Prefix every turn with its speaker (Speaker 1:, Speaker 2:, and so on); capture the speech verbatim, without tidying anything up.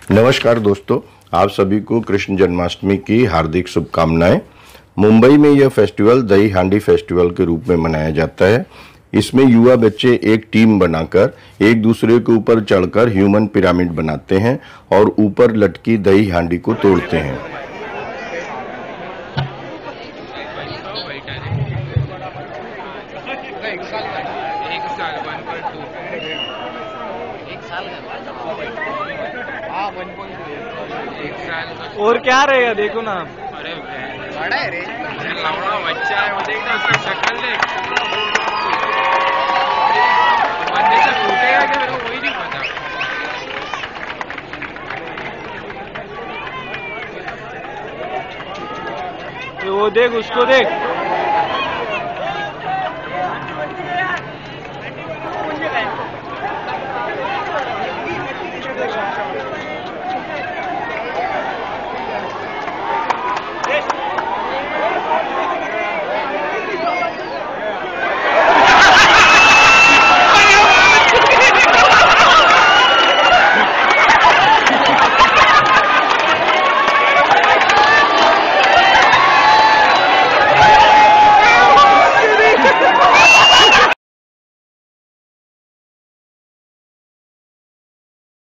Speaker 1: नमस्कार दोस्तों, आप सभी को कृष्ण जन्माष्टमी की हार्दिक शुभकामनाएं। मुंबई में यह फेस्टिवल दही हांडी फेस्टिवल के रूप में मनाया जाता है। इसमें युवा बच्चे एक टीम बनाकर एक दूसरे के ऊपर चढ़कर ह्यूमन पिरामिड बनाते हैं और ऊपर लटकी दही हांडी को तोड़ते हैं।
Speaker 2: और क्या रहेगा देखो ना।
Speaker 3: अरे बड़ा है रे, लौड़ा बच्चा है, वो देखना उसका शक्ल देख। बंदे से फूटेगा क्या मेरे को वही नहीं पता।
Speaker 2: वो देख, उसको देख।